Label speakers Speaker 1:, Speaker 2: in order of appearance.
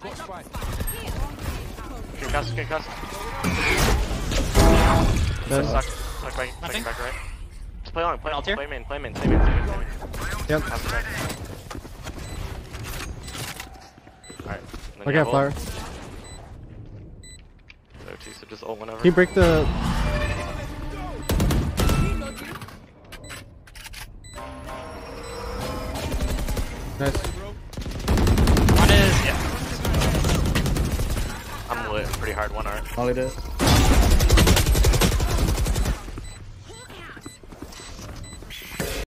Speaker 1: Get cussed. Suck back right. Just play on, play main.
Speaker 2: Yep.
Speaker 1: Alright.
Speaker 2: Okay, flower.
Speaker 1: So just ult whenever.
Speaker 2: Can you break the... Nice.
Speaker 1: One is, yeah. I'm lit pretty hard, one art.
Speaker 3: Molly did.